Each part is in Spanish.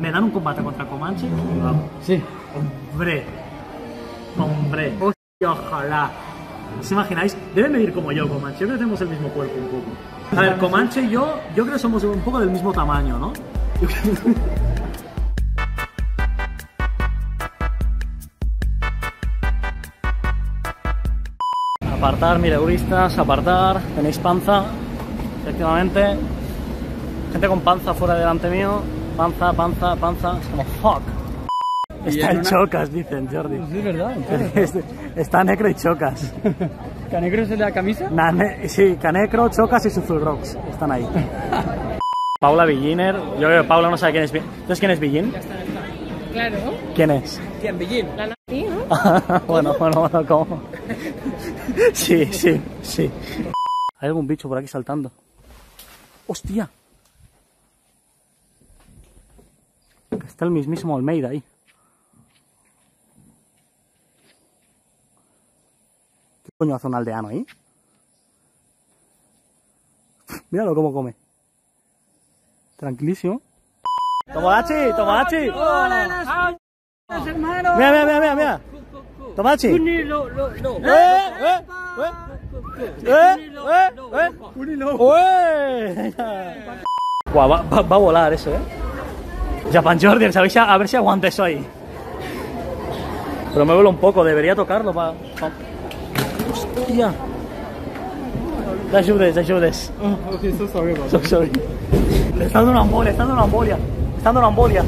¿Me dan un combate contra Comanche? Sí. Hombre. Hostia, ojalá. ¿Os imagináis? Deben medir como yo, Comanche. Yo creo que tenemos el mismo cuerpo un poco. A ver, Comanche y yo creo que somos un poco del mismo tamaño, ¿no? Apartar, mileuristas, apartar. Tenéis panza, efectivamente. Gente con panza fuera delante mío. Panza, panza, panza. Es como fuck. Está en Chocas, dicen, Jordi. Sí, es verdad. Está Necro y Chocas. ¿Canecro es el de la camisa? Sí, Canecro, Chocas y Suzulrox. Están ahí. Paula Billiner. Yo creo que Paula no sabe quién es Billiner. ¿Entonces quién es Billin? Claro. ¿Quién es? ¿Quién? Billin. La Nati, ¿no? Bueno, ¿cómo? Sí. Hay algún bicho por aquí saltando. ¡Hostia! Está el mismísimo Almeida ahí. ¿Qué coño hace un aldeano ahí? Míralo cómo come. Tranquilísimo. ¡Tomodachi! ¡Tomodachi! Mira. ¡Tomodachi! Guau, va a volar eso, Japan Jordan, ¿sabéis? A ver si aguanta eso ahí. Pero me vuelo un poco, debería tocarlo para... Hostia. Te ayudes. Oh, okay, so sorry about So sorry. Le está dando una embolia.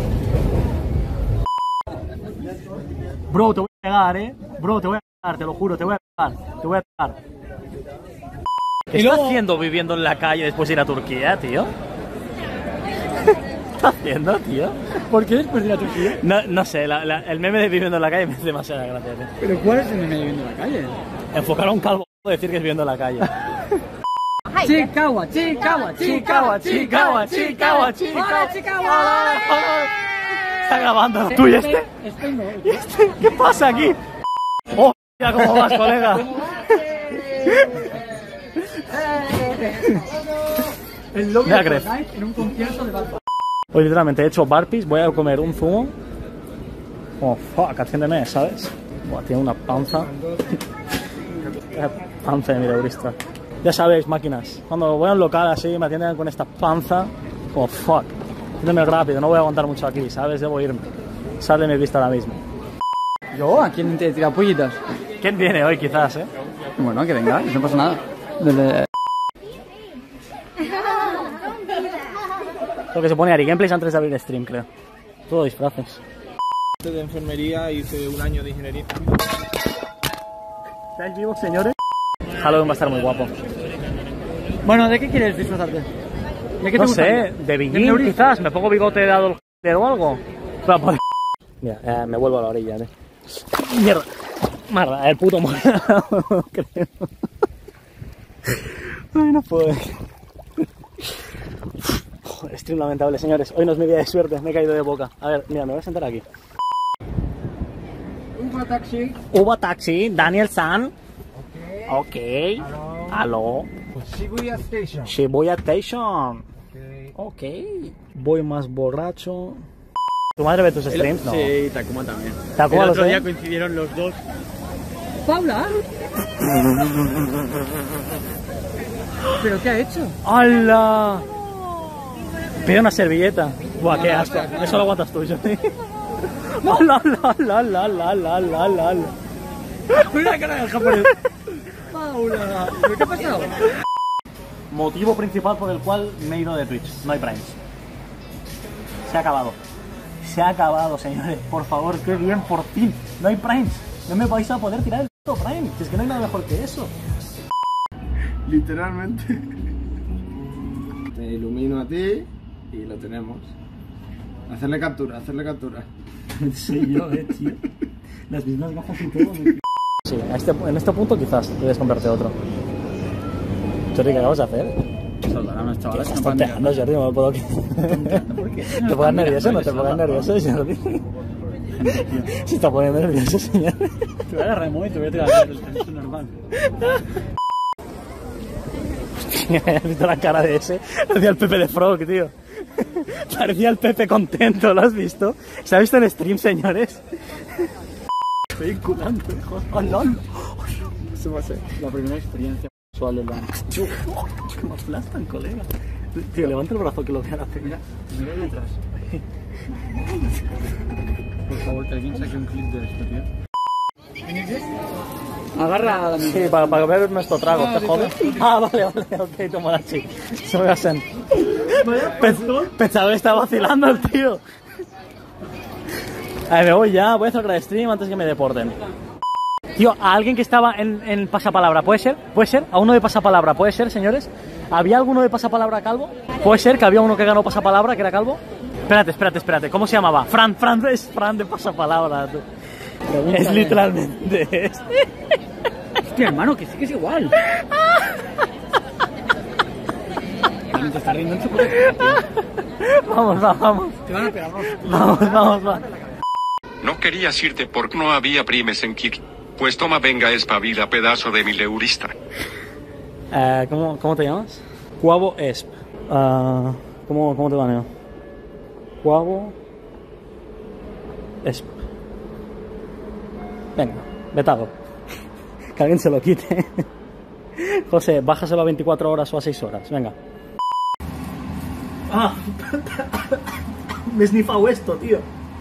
Bro, te voy a pegar, Bro, te voy a pegar, te lo juro, te voy a pegar. ¿Qué estás haciendo viviendo en la calle después de ir a Turquía, tío? ¿Qué estás haciendo, tío? ¿Por qué después de la Turquía? No sé, el meme de viviendo en la calle me hace demasiada gracia, tío. ¿Pero cuál es el meme de viviendo en la calle? Enfocar a un calvo y decir que es viviendo en la calle. Chicawa. Está grabando. ¿Tú y este? ¿Y este? ¿Qué pasa aquí? ¡Oh! Mira cómo vas, colega. El logo Mira, de Gref. Fortnite en un concierto de Balpa. Hoy literalmente he hecho burpees, voy a comer un zumo. Oh, fuck, atiéndeme, ¿sabes? Buah, tiene una panza. Panza de mileurista. Ya sabéis, máquinas, cuando voy a un local así me atienden con esta panza. Oh, fuck. Atiéndeme rápido, no voy a aguantar mucho aquí, ¿sabes? Debo irme. Sal de mi vista ahora mismo. ¿Yo? ¿A quién te tira pollitas? ¿Quién viene hoy, quizás, Bueno, que venga, no pasa nada. Lo que se pone Ari Gameplays antes de abrir el stream, creo. Todo disfraces. De enfermería hice un año de ingeniería. ¿Estáis vivos, señores? Halloween va a estar muy guapo. Bueno, ¿de qué quieres disfrazarte? ¿De qué te No gusta? sé, de Billin quizás. ¿Me pongo bigote de Adolf Hitler o algo? Para poder... Mira, me vuelvo a la orilla, Mierda. Marda, el puto morado, creo. Ay, no puedo. Joder, stream lamentable, señores. Hoy no es mi día de suerte, me he caído de boca. A ver, mira, me voy a sentar aquí. Uber taxi, Daniel San. Ok. Aló. Shibuya Station. Shibuya Station. Ok. Voy más borracho. ¿Tu madre ve tus streams? No. Sí, Takuma también. Takuma el lo otro sé. día coincidieron los dos. ¡Paula! ¿Pero qué ha hecho? ¡Hala! Pide una servilleta. Buah, qué asco. Eso lo aguantas tú, Johnny. ¡Hala! Mira la cara del japonés. ¡Paula! ¿Pero qué ha pasado? Motivo principal por el cual me he ido de Twitch. No hay Primes. Se ha acabado. Se ha acabado, señores. Por favor, qué bien, por fin. No hay Primes. No me vais a poder tirar el puto Prime. Es que no hay nada mejor que eso. Literalmente. Te ilumino a ti y lo tenemos. Hacerle captura. Soy yo, tío. Las mismas gafas y todo. Sí, en este punto quizás debes comprarte otro. Jordi, ¿qué acabas de hacer? Saludar a unos chavales. Estás tonteando, Jordi, no me puedo... ¿Por qué? ¿Te pongas nervioso? No te pongas nervioso, Jordi. Se está poniendo nervioso, señor. Te voy a agarrar el móvil y te voy a tirar el tenis normal. Hostia, ¿has visto la cara de ese? Hacía el Pepe de Frog, tío. Parecía el Pepe contento, ¿lo has visto? ¿Se ha visto en stream, señores? Estoy inculando, hijo. ¡Oh, no! Eso va a ser la primera experiencia sexual de la... ¡Qué me aplastan, colega! Tío, levanta el brazo que lo vea la pena. Mira detrás. Por favor, que alguien saque un clip de esto, tío. Agarra a la Sí, para ver nuestro trago, ¿te jodes? Ah, vale, ok, Tomodachi. Se me va a hacer. Pensaba que estaba vacilando el tío. A ver, me voy ya, voy a hacer el stream antes que me deporten. Tío, a alguien que estaba en pasapalabra, ¿puede ser? ¿Puede ser? ¿A uno de pasapalabra? ¿Puede ser, señores? ¿Había alguno de pasapalabra calvo? ¿Puede ser que había uno que ganó pasapalabra, que era calvo? Espérate, ¿cómo se llamaba? Fran es Fran de pasapalabra, tú. Es literalmente Hostia, hermano, que sí que es igual. Te está riendo en su puta cara, tío. Vamos. Te van a pegar, Vamos. No querías irte porque no había primes en Kik. Pues toma, venga, espabila, pedazo de mileurista. ¿Cómo te llamas? Cuavo Esp. ¿Cómo te baneo? Cuavo Esp. Venga, vetado. Que alguien se lo quite. José, bájaselo a 24 horas o a 6 horas. Venga. Ah, me he snifado esto, tío.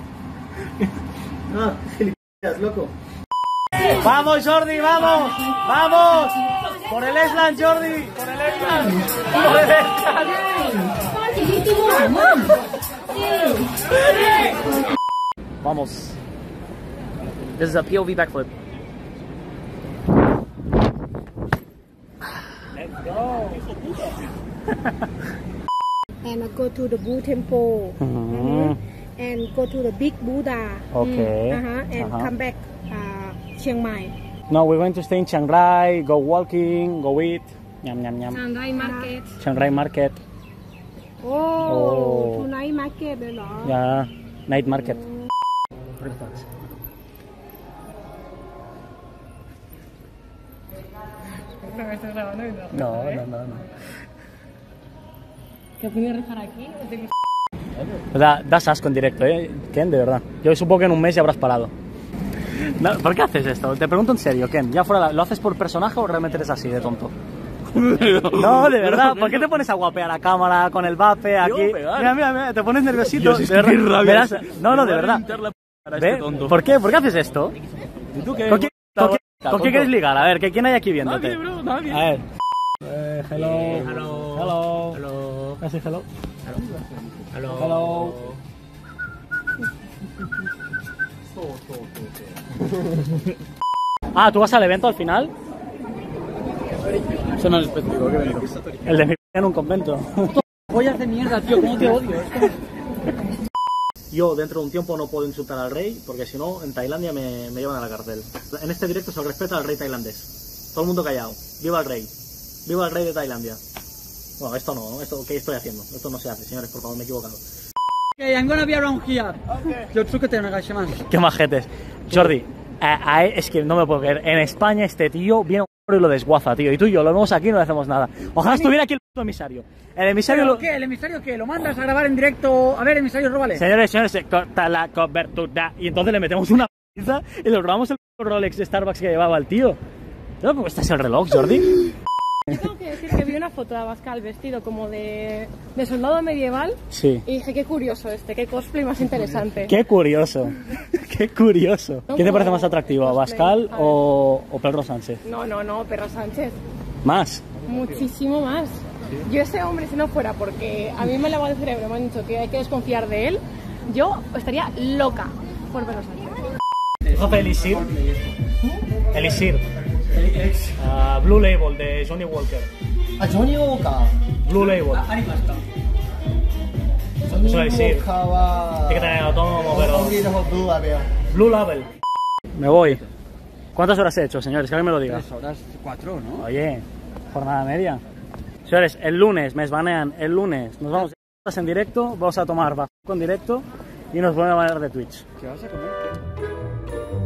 Ah, gilipollas, loco. ¡Vamos, Jordi, vamos! ¡Vamos! ¡Por el Eslan, Jordi! ¡Por el Eslan! ¡Por el Eslan! Vamos. This is a POV backflip. Let's go. And go to the Blue Temple. And go to the big Buddha. Okay. And come back Chiang Mai. No, we're going to stay in Chiang Rai, go walking, go eat. Nyam. Chiang Rai Market. Chiang Rai Market. Oh, tonight market เลยเหรอ Yeah, night market. No. ¿Qué puedes dejar aquí? Das asco en directo, Ken, de verdad. Yo supongo que en un mes ya habrás parado. No, ¿por qué haces esto? Te pregunto en serio, Ken. Ya fuera, ¿lo haces por personaje o realmente eres así de tonto? No, de verdad. ¿Por qué te pones a guapear a cámara con el vape aquí? Mira, te pones nerviosito. De verdad. Verás, no, de verdad. ¿Ve? ¿Por qué? ¿Por qué haces esto? ¿Con qué quieres ligar? A ver, ¿quién hay aquí viéndote? A ver. Hello. ¿Así hello? Hello. Ah, ¿tú vas al evento al final? Eso no es específico, que venir. El de mi en un convento. Pollas de mierda, tío, cómo te odio. Yo dentro de un tiempo no puedo insultar al rey, porque si no, en Tailandia me llevan a la cárcel. En este directo se respeta al rey tailandés. Todo el mundo callado. ¡Viva el rey! ¡Viva el rey de Tailandia! Bueno, esto no, ¿qué estoy haciendo? Esto no se hace, señores, por favor, me he equivocado. Okay, I'm gonna be around here. Yotsuke Nagashima. ¡Qué majetes! Jordi, es que no me puedo creer. En España este tío viene y lo desguaza, tío. Y tú y yo lo vemos aquí y no le hacemos nada. Ojalá estuviera aquí el puto emisario. El emisario ¿Qué? ¿El emisario qué? ¿Lo mandas a grabar en directo? A ver, emisario, róbale. Señores, corta la cobertura. Y entonces le metemos una pizza y le robamos el Rolex de Starbucks que llevaba el tío. ¿No? ¿Cómo estás el reloj, Jordi? Yo tengo que decir que vi una foto de Abascal vestido como de soldado medieval. Sí. Y dije, qué curioso qué cosplay más interesante. Qué curioso. Qué curioso. ¿Quién te parece más atractivo, Abascal o Pedro Sánchez? No, Pedro Sánchez. ¿Más? Muchísimo más. Yo ese hombre, si no fuera porque a mí me ha lavado el cerebro, me han dicho que hay que desconfiar de él, yo estaría loca por Pedro Sánchez. Jefe Elixir. Blue Label de Johnny Walker. Johnny Walker. Blue Label. Eso es decir. Tiene que tener autónomo, pero. Blue Label. Me voy. ¿Cuántas horas he hecho, señores? Que alguien me lo diga. 3 horas, 4, ¿no? Oye, jornada media. Señores, el lunes me esbanean. El lunes nos vamos en directo. Vamos a tomar bajo en directo. Y nos volvemos a banear de Twitch. ¿Qué vas a comer?